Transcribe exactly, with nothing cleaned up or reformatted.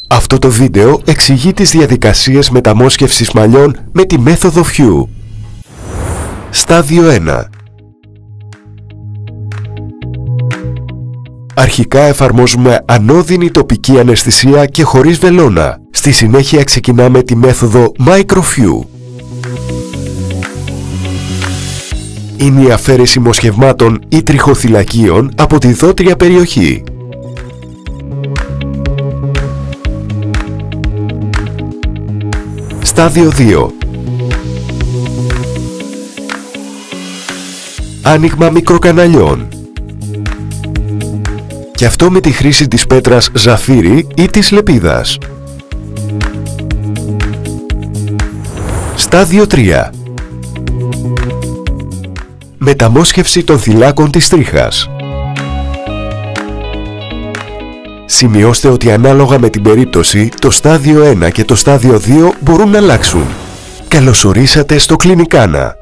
Αυτό το βίντεο εξηγεί τις διαδικασίες μεταμόσχευσης μαλλιών με τη μέθοδο Few. Στάδιο ένα. Αρχικά εφαρμόζουμε ανώδυνη τοπική αναισθησία και χωρίς βελόνα. Στη συνέχεια ξεκινάμε τη μέθοδο Micro-Few. Είναι η αφαίρεση μοσχευμάτων ή τριχοθυλακίων από τη δότρια περιοχή. Στάδιο δύο. Άνοιγμα μικροκαναλιών. Και αυτό με τη χρήση της πέτρας ζαφύρι ή της λεπίδας. Στάδιο τρία. Μεταμόσχευση των θυλάκων της τρίχας. Σημειώστε ότι ανάλογα με την περίπτωση, το στάδιο ένα και το στάδιο δύο μπορούν να αλλάξουν. Καλώς ορίσατε στο Κλινικάνα.